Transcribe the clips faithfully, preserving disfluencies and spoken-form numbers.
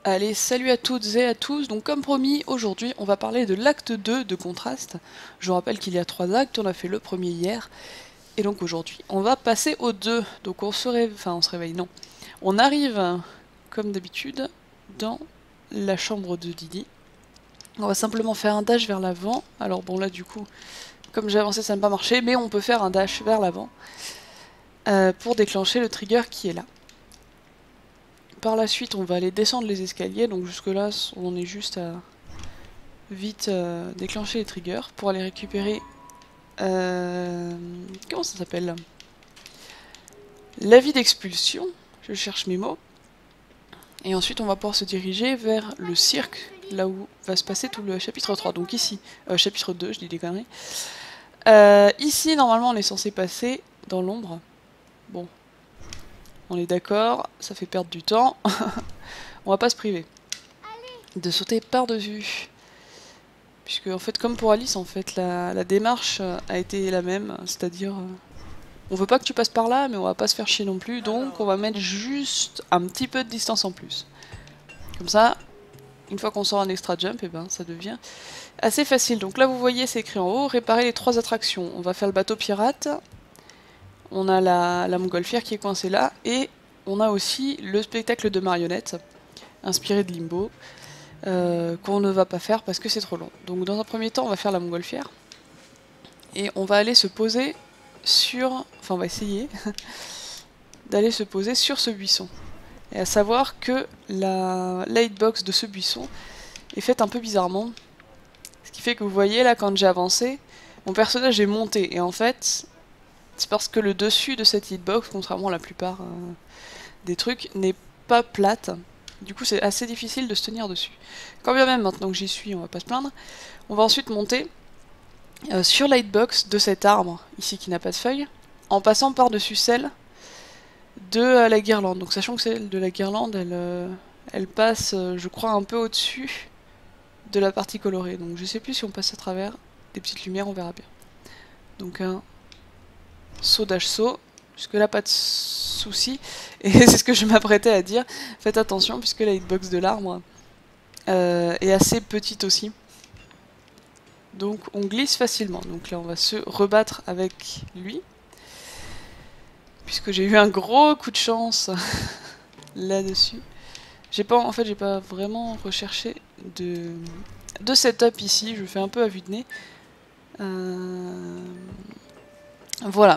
Allez, salut à toutes et à tous. Donc comme promis, aujourd'hui on va parler de l'acte deux de Contraste. Je vous rappelle qu'il y a trois actes, on a fait le premier hier. Et donc aujourd'hui, on va passer au deux. Donc on se réveille, enfin on se réveille, non. On arrive, comme d'habitude, dans la chambre de Didi. On va simplement faire un dash vers l'avant. Alors bon là du coup, comme j'ai avancé ça n'a pas marché, mais on peut faire un dash vers l'avant. Euh, pour déclencher le trigger qui est là. Par la suite, on va aller descendre les escaliers, donc jusque là, on est juste à vite euh, déclencher les triggers pour aller récupérer... Euh... Comment ça s'appelle? L'avis d'expulsion, je cherche mes mots. Et ensuite, on va pouvoir se diriger vers le cirque, là où va se passer tout le chapitre trois. Donc ici, euh, chapitre deux, je dis des conneries. Euh, ici, normalement, on est censé passer dans l'ombre. Bon. On est d'accord, ça fait perdre du temps. On va pas se priver de sauter par-dessus. Puisque, en fait, comme pour Alice, en fait, la, la démarche a été la même. C'est-à-dire, euh, on veut pas que tu passes par là, mais on va pas se faire chier non plus. Donc, on va mettre juste un petit peu de distance en plus. Comme ça, une fois qu'on sort un extra jump, et ben, ça devient assez facile. Donc là, vous voyez, c'est écrit en haut, réparer les trois attractions. On va faire le bateau pirate. On a la, la montgolfière qui est coincée là. Et on a aussi le spectacle de marionnettes, inspiré de Limbo. Euh, qu'on ne va pas faire parce que c'est trop long. Donc dans un premier temps, on va faire la montgolfière. Et on va aller se poser sur... Enfin, on va essayer d'aller se poser sur ce buisson. Et à savoir que la, la hitbox de ce buisson est faite un peu bizarrement. Ce qui fait que vous voyez, là, quand j'ai avancé, mon personnage est monté. Et en fait, c'est parce que le dessus de cette hitbox, contrairement à la plupart euh, des trucs, n'est pas plate. Du coup, c'est assez difficile de se tenir dessus. Quand bien même, maintenant que j'y suis, on va pas se plaindre. On va ensuite monter euh, sur la hitbox de cet arbre, ici qui n'a pas de feuilles, en passant par-dessus celle de euh, la guirlande. Donc sachant que celle de la guirlande, elle, euh, elle passe, euh, je crois, un peu au-dessus de la partie colorée. Donc je sais plus si on passe à travers des petites lumières, on verra bien. Donc un saut dash saut. Jusque là, pas de soucis. Et c'est ce que je m'apprêtais à dire. Faites attention, puisque la hitbox de l'arbre euh, est assez petite aussi. Donc on glisse facilement. Donc là, on va se rebattre avec lui. Puisque j'ai eu un gros coup de chance là-dessus. J'ai pas, en fait, j'ai pas vraiment recherché de, de setup ici. Je fais un peu à vue de nez. Euh... Voilà.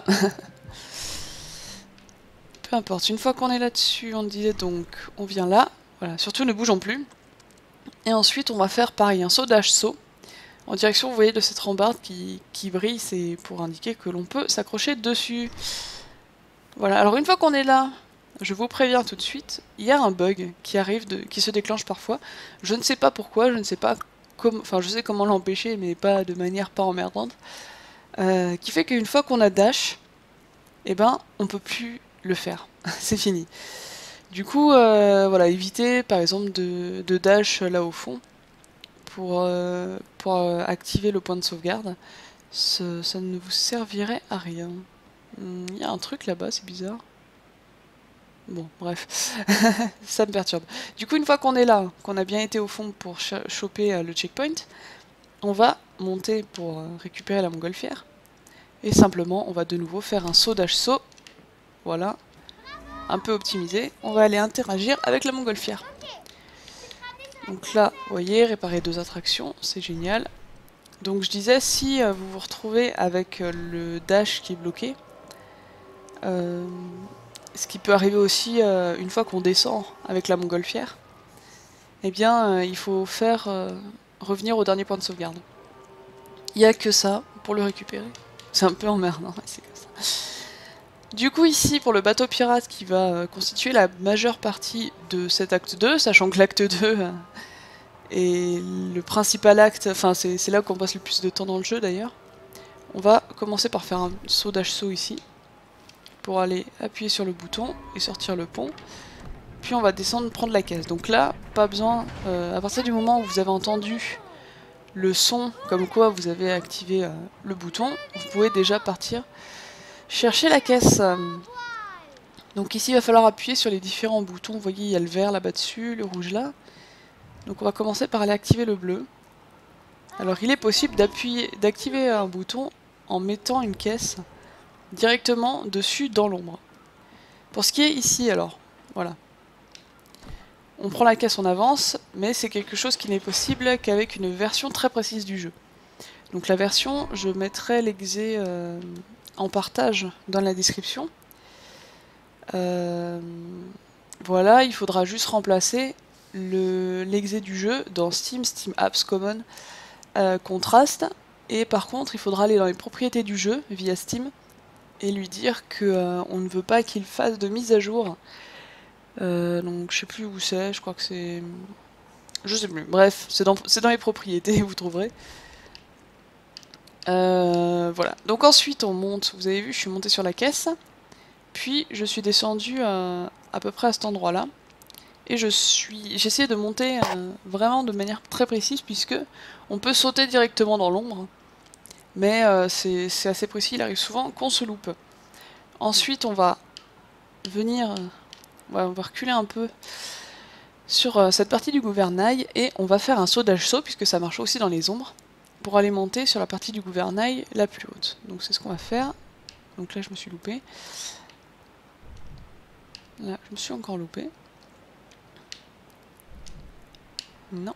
Peu importe, une fois qu'on est là-dessus, on disait donc, on vient là, voilà, surtout ne bougeons plus. Et ensuite, on va faire pareil, un saut dash saut, en direction, vous voyez, de cette rambarde qui, qui brille, c'est pour indiquer que l'on peut s'accrocher dessus. Voilà, alors une fois qu'on est là, je vous préviens tout de suite, il y a un bug qui arrive, de, qui se déclenche parfois. Je ne sais pas pourquoi, je ne sais pas comment, enfin je sais comment l'empêcher, mais pas de manière pas emmerdante. Euh, qui fait qu'une fois qu'on a dash, eh ben, on peut plus le faire. C'est fini. Du coup, euh, voilà, évitez par exemple de, de dash là au fond pour, euh, pour euh, activer le point de sauvegarde. Ce, ça ne vous servirait à rien. Il hum, y a un truc là-bas, c'est bizarre. Bon, bref, ça me perturbe. Du coup, une fois qu'on est là, qu'on a bien été au fond pour choper euh, le checkpoint, on va monter pour euh, récupérer la montgolfière. Et simplement, on va de nouveau faire un saut dash saut. Voilà. Un peu optimisé. On va aller interagir avec la montgolfière. Donc là, vous voyez, réparer deux attractions, c'est génial. Donc je disais, si euh, vous vous retrouvez avec euh, le dash qui est bloqué, euh, ce qui peut arriver aussi euh, une fois qu'on descend avec la montgolfière, eh bien, euh, il faut faire euh, revenir au dernier point de sauvegarde. Il n'y a que ça pour le récupérer. C'est un peu emmerdant, c'est comme ça. Du coup ici, pour le bateau pirate qui va euh, constituer la majeure partie de cet acte deux, sachant que l'acte deux euh, est le principal acte, enfin c'est là qu'on passe le plus de temps dans le jeu d'ailleurs, on va commencer par faire un saut dash saut ici, pour aller appuyer sur le bouton et sortir le pont, puis on va descendre prendre la caisse. Donc là, pas besoin, euh, à partir du moment où vous avez entendu le son, comme quoi vous avez activé euh, le bouton, vous pouvez déjà partir chercher la caisse. Donc ici, il va falloir appuyer sur les différents boutons. Vous voyez, il y a le vert là-bas dessus, le rouge là. Donc on va commencer par aller activer le bleu. Alors il est possible d'appuyer, d'activer un bouton en mettant une caisse directement dessus dans l'ombre. Pour ce qui est ici alors, voilà. On prend la caisse, on avance, mais c'est quelque chose qui n'est possible qu'avec une version très précise du jeu. Donc la version, je mettrai l'exé euh, en partage dans la description. Euh, voilà, il faudra juste remplacer l'exé du jeu dans Steam, Steam Apps Common, euh, Contrast. Et par contre, il faudra aller dans les propriétés du jeu via Steam et lui dire que euh, on ne veut pas qu'il fasse de mise à jour. Euh, donc je sais plus où c'est, je crois que c'est... Je sais plus, bref, c'est dans, c'est dans les propriétés, vous trouverez. Euh, voilà, donc ensuite on monte, vous avez vu, je suis montée sur la caisse, puis je suis descendue à, à peu près à cet endroit-là, et je suis, j'ai essayé de monter euh, vraiment de manière très précise, puisque on peut sauter directement dans l'ombre, mais euh, c'est assez précis, il arrive souvent qu'on se loupe. Ensuite on va venir... Ouais, on va reculer un peu sur euh, cette partie du gouvernail et on va faire un saut d'âge-saut puisque ça marche aussi dans les ombres pour aller monter sur la partie du gouvernail la plus haute. Donc c'est ce qu'on va faire. Donc là je me suis loupé. Là je me suis encore loupé. Non.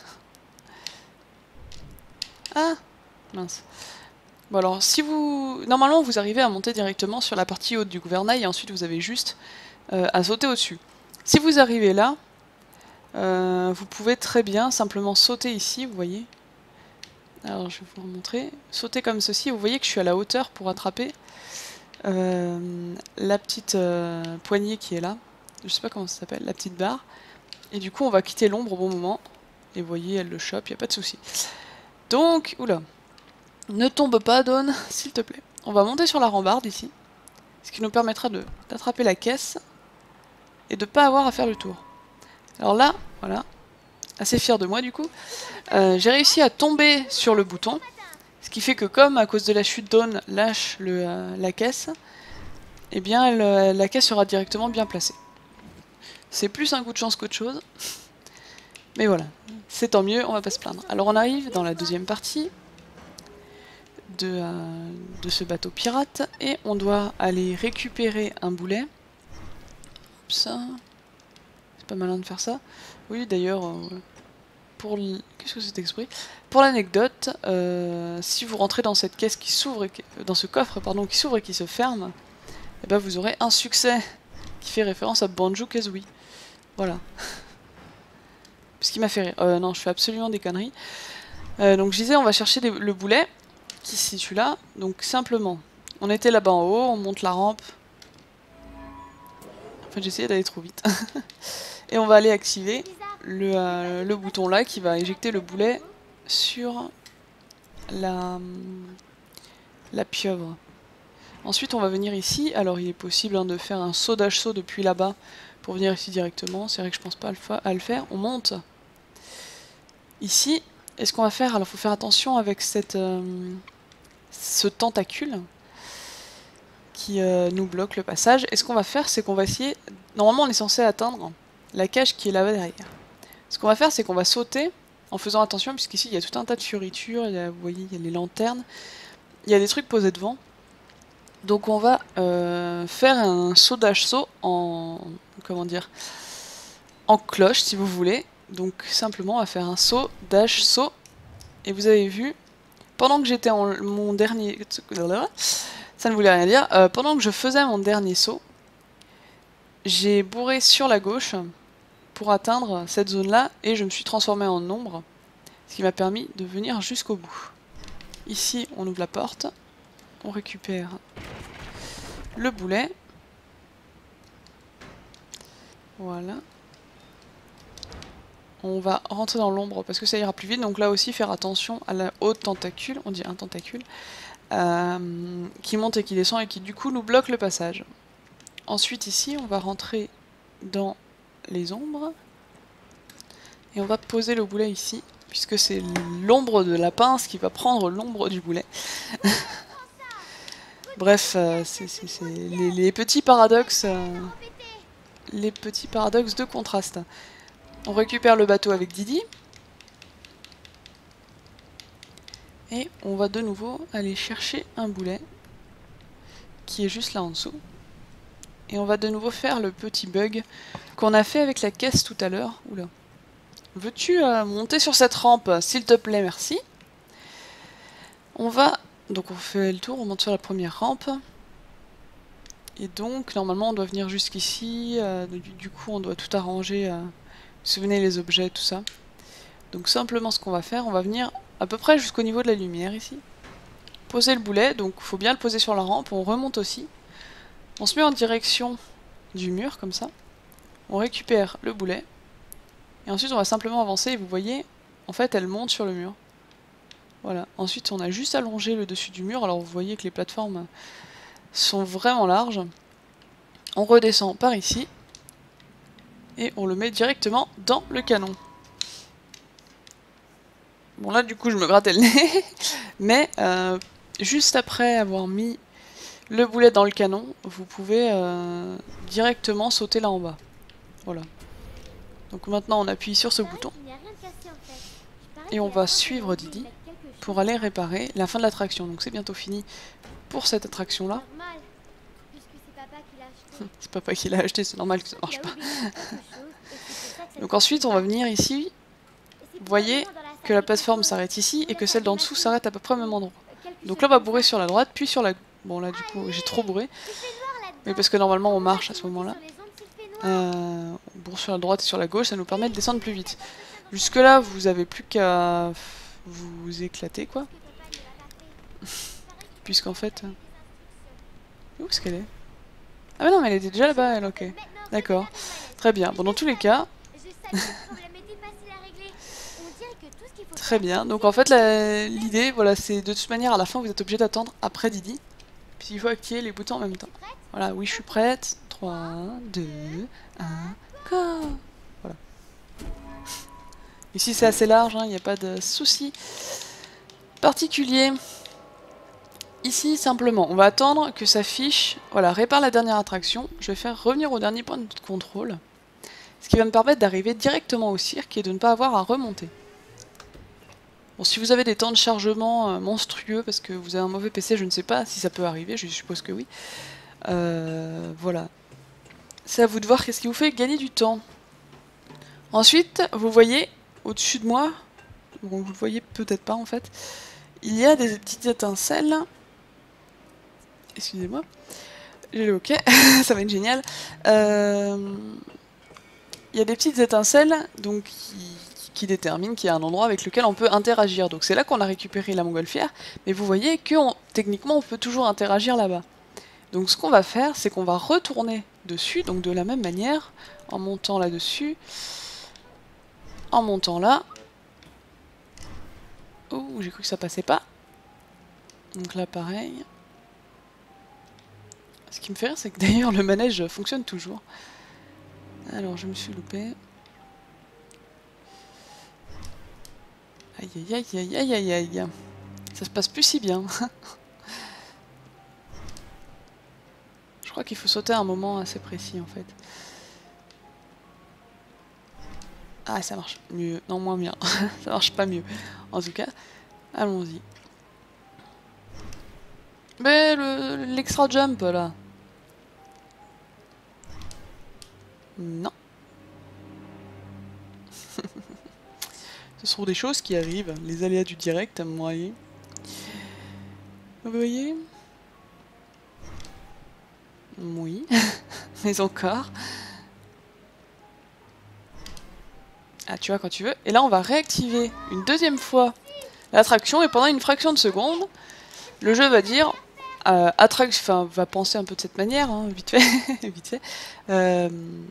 Ah mince. Bon alors si vous... Normalement vous arrivez à monter directement sur la partie haute du gouvernail et ensuite vous avez juste... Euh, à sauter au-dessus. Si vous arrivez là, euh, vous pouvez très bien simplement sauter ici, vous voyez. Alors je vais vous remontrer. Sauter comme ceci, vous voyez que je suis à la hauteur pour attraper euh, la petite euh, poignée qui est là. Je sais pas comment ça s'appelle, la petite barre. Et du coup on va quitter l'ombre au bon moment. Et vous voyez, elle le chope, il n'y a pas de souci. Donc, oula. Ne tombe pas, Dawn, s'il te plaît. On va monter sur la rambarde ici. Ce qui nous permettra d'attraper la caisse. Et de ne pas avoir à faire le tour. Alors là, voilà, assez fier de moi du coup, euh, j'ai réussi à tomber sur le bouton, ce qui fait que comme à cause de la chute Dawn lâche le, euh, la caisse, eh bien elle, la caisse sera directement bien placée. C'est plus un coup de chance qu'autre chose, mais voilà, c'est tant mieux, on va pas se plaindre. Alors on arrive dans la deuxième partie de, euh, de ce bateau pirate, et on doit aller récupérer un boulet. Ça, c'est pas malin de faire ça. Oui, d'ailleurs, euh, pour l... qu'est-ce que c'est exprès? Pour l'anecdote, euh, si vous rentrez dans cette caisse qui s'ouvre, dans ce coffre pardon, qui s'ouvre et qui se ferme, eh ben vous aurez un succès qui fait référence à Banjo-Kazooie. Voilà. Ce qui m'a fait rire. Euh, non, je fais absolument des conneries. Euh, donc je disais, on va chercher des... le boulet qui se situe là. Donc simplement, on était là-bas en haut, on monte la rampe. Enfin, j'ai essayé d'aller trop vite. Et on va aller activer le, euh, le bouton là qui va éjecter le boulet sur la, la pieuvre. Ensuite on va venir ici. Alors il est possible hein, de faire un saut d'âge-saut depuis là-bas pour venir ici directement. C'est vrai que je pense pas à le faire. On monte ici. Et ce qu'on va faire, alors il faut faire attention avec cette, euh, ce tentacule qui euh, nous bloque le passage. Et ce qu'on va faire, c'est qu'on va essayer... Normalement on est censé atteindre la cage qui est là-bas derrière. Ce qu'on va faire, c'est qu'on va sauter en faisant attention, puisqu'ici il y a tout un tas de fioritures, il y a, vous voyez, il y a les lanternes, il y a des trucs posés devant. Donc on va euh, faire un saut d'âge-saut en... comment dire en cloche, si vous voulez. Donc simplement, on va faire un saut d'âge-saut. Et vous avez vu, pendant que j'étais en mon dernier... Ça ne voulait rien dire. Euh, pendant que je faisais mon dernier saut, j'ai bourré sur la gauche pour atteindre cette zone-là, et je me suis transformé en ombre, ce qui m'a permis de venir jusqu'au bout. Ici, on ouvre la porte, on récupère le boulet. Voilà. On va rentrer dans l'ombre parce que ça ira plus vite, donc là aussi faire attention à la haute tentacule, on dit un tentacule, euh, qui monte et qui descend et qui du coup nous bloque le passage. Ensuite ici, on va rentrer dans les ombres. Et on va poser le boulet ici, puisque c'est l'ombre de la pince qui va prendre l'ombre du boulet. Bref, euh, c'est les, les petits paradoxes, euh, les petits paradoxes de contraste. On récupère le bateau avec Didi. Et on va de nouveau aller chercher un boulet qui est juste là en dessous. Et on va de nouveau faire le petit bug qu'on a fait avec la caisse tout à l'heure. Oula. Veux-tu euh, monter sur cette rampe, s'il te plaît, merci. On va... Donc on fait le tour, on monte sur la première rampe. Et donc, normalement, on doit venir jusqu'ici. Euh, du, du coup, on doit tout arranger. Euh, vous vous souvenez, les objets, tout ça. Donc simplement, ce qu'on va faire, on va venir à peu près jusqu'au niveau de la lumière, ici. Poser le boulet, donc il faut bien le poser sur la rampe. On remonte aussi. On se met en direction du mur, comme ça. On récupère le boulet. Et ensuite, on va simplement avancer. Et vous voyez, en fait, elle monte sur le mur. Voilà. Ensuite, on a juste allongé le dessus du mur. Alors, vous voyez que les plateformes sont vraiment larges. On redescend par ici. Et on le met directement dans le canon. Bon, là, du coup, je me grattais le nez. Mais, euh, juste après avoir mis le boulet dans le canon, vous pouvez euh, directement sauter là en bas. Voilà. Donc maintenant, on appuie sur ce bouton. Et on va suivre Didi pour aller réparer la fin de l'attraction. Donc c'est bientôt fini pour cette attraction-là. C'est papa qui l'a acheté, c'est normal que ça marche pas. Donc ensuite, on va venir ici. Vous voyez que la plateforme s'arrête ici et que celle d'en dessous s'arrête à peu près au même endroit. Donc là, on va bourrer sur la droite, puis sur la... Bon là, du coup, j'ai trop bourré. Mais parce que normalement, on marche à ce moment-là. Euh, on bourre sur la droite et sur la gauche, ça nous permet de descendre plus vite. Jusque là, vous avez plus qu'à vous éclater, quoi. Puisqu'en fait... Où est-ce qu'elle est? Ah mais non, mais elle était déjà là-bas, elle, ok. D'accord. Très bien. Bon, dans tous les cas... Très bien. Donc en fait, l'idée, voilà, c'est de toute manière, à la fin, vous êtes obligé d'attendre après Didi. Puis il faut activer les boutons en même temps. Voilà, oui, je suis prête. trois, deux, un, go! Voilà. Ici, c'est assez large, il hein, n'y a pas de souci particulier. Ici, simplement, on va attendre que ça affiche, voilà, répare la dernière attraction. Je vais faire revenir au dernier point de contrôle. Ce qui va me permettre d'arriver directement au cirque et de ne pas avoir à remonter. Bon, si vous avez des temps de chargement euh, monstrueux parce que vous avez un mauvais P C, je ne sais pas si ça peut arriver, je suppose que oui. Euh, voilà. C'est à vous de voir qu'est-ce qui vous fait gagner du temps. Ensuite, vous voyez, au-dessus de moi, bon, vous le voyez peut-être pas en fait, il y a des petites étincelles. Excusez-moi. J'ai le ok, ça va être génial. Euh, il y a des petites étincelles donc, qui, qui déterminent qu'il y a un endroit avec lequel on peut interagir. Donc c'est là qu'on a récupéré la montgolfière, mais vous voyez que on, techniquement on peut toujours interagir là-bas. Donc ce qu'on va faire, c'est qu'on va retourner dessus, donc de la même manière, en montant là-dessus, en montant là. Ouh, j'ai cru que ça passait pas. Donc là pareil. Ce qui me fait rire, c'est que d'ailleurs le manège fonctionne toujours. Alors je me suis loupé. Aïe aïe aïe aïe aïe aïe aïe. Ça se passe plus si bien. Je crois qu'il faut sauter à un moment assez précis en fait. Ah ça marche mieux. Non, moins bien. Ça marche pas mieux. En tout cas, allons-y. Mais l'extra jump là. Non. Ce sont des choses qui arrivent, les aléas du direct, à me voyez. Vous voyez? Oui. Mais encore. Ah, tu vois, quand tu veux. Et là, on va réactiver une deuxième fois l'attraction, et pendant une fraction de seconde, le jeu va dire... Euh, attraction, enfin, va penser un peu de cette manière, hein, vite fait. vite fait. Euh,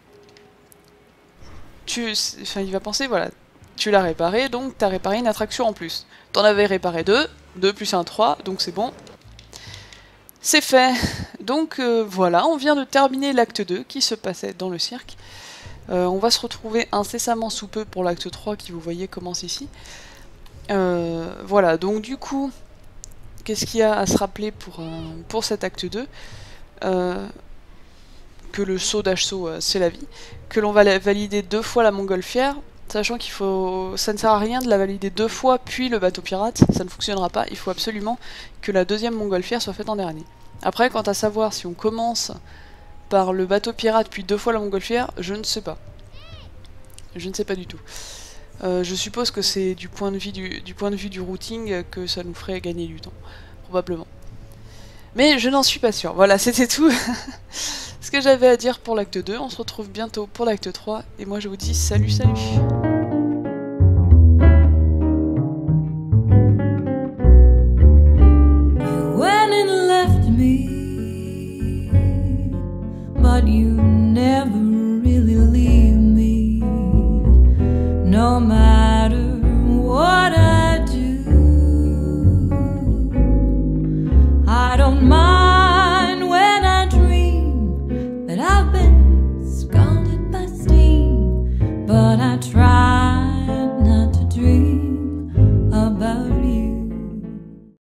tu, enfin, il va penser, voilà... Tu l'as réparé, donc tu as réparé une attraction en plus. T'en avais réparé deux, deux plus un, trois, donc c'est bon. C'est fait. Donc euh, voilà, on vient de terminer l'acte deux qui se passait dans le cirque. Euh, on va se retrouver incessamment sous peu pour l'acte trois qui, vous voyez, commence ici. Euh, voilà, donc du coup, qu'est-ce qu'il y a à se rappeler pour, euh, pour cet acte deux? euh, que le saut d'assaut, euh, c'est la vie, que l'on va la valider deux fois la montgolfière, sachant qu'il faut, ça ne sert à rien de la valider deux fois puis le bateau pirate, ça ne fonctionnera pas, il faut absolument que la deuxième montgolfière soit faite en dernier. Après, quant à savoir si on commence par le bateau pirate puis deux fois la montgolfière, je ne sais pas. Je ne sais pas du tout. Euh, je suppose que c'est du point de vue du, du point de vue du routing que ça nous ferait gagner du temps, probablement. Mais je n'en suis pas sûre. Voilà, c'était tout ce que j'avais à dire pour l'acte deux. On se retrouve bientôt pour l'acte trois. Et moi je vous dis salut salut.